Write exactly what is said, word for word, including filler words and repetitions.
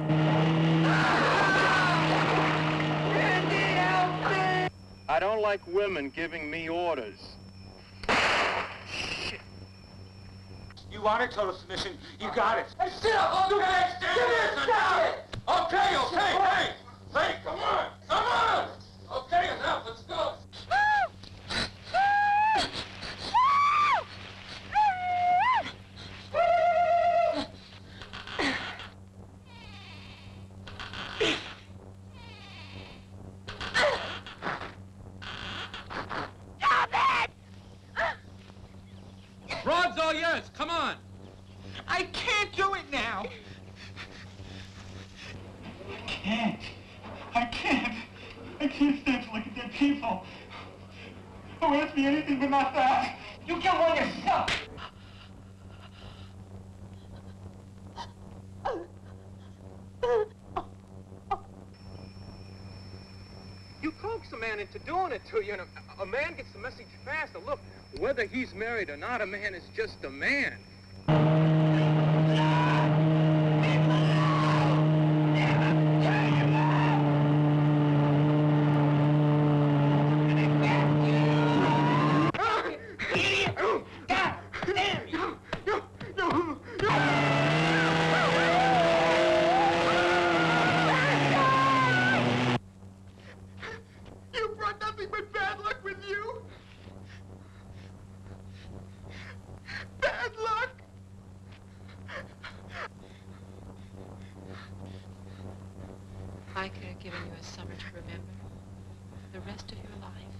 I don't like women giving me orders. Shit. You wanted total submission. You got it. Hey, sit up, old guy! Give me a second! Okay, okay, hey! Hey, come on! Come on! Okay, enough, let's go! Rod's all yours. Come on. I can't do it now. I can't. I can't. I can't stand to look at dead people. Who asked me anything but not that? You killed one yourself. You coax a man into doing it to you, and a, a man gets the message faster. Look, whether he's married or not, a man is just a man. I could have given you a summer to remember the rest of your life.